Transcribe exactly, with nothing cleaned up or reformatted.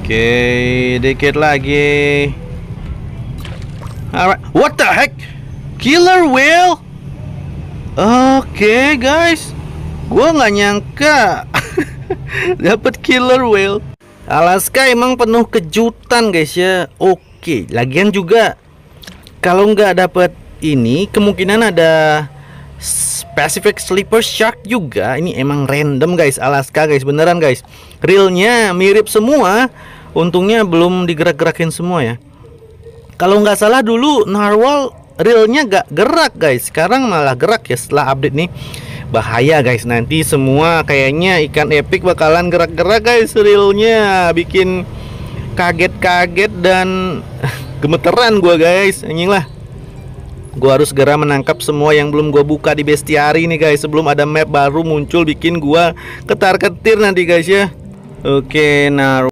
Oke, dikit lagi. Alright, what the heck? Killer whale? Oke guys, gua nggak nyangka dapat killer whale. Alaska emang penuh kejutan guys ya. Oke, lagian juga kalau nggak dapat ini kemungkinan ada Pacific Sleeper Shark juga. Ini emang random guys, Alaska guys, beneran guys. Realnya mirip semua. Untungnya belum digerak-gerakin semua ya. Kalau nggak salah dulu narwhal realnya gak gerak guys, sekarang malah gerak ya setelah update nih. Bahaya guys, nanti semua kayaknya ikan epic bakalan gerak-gerak guys. Realnya bikin kaget-kaget dan gemeteran gua guys. Anjing lah, gua harus segera menangkap semua yang belum gua buka di bestiary nih guys, sebelum ada map baru muncul bikin gua ketar-ketir nanti guys ya. Oke, narwhal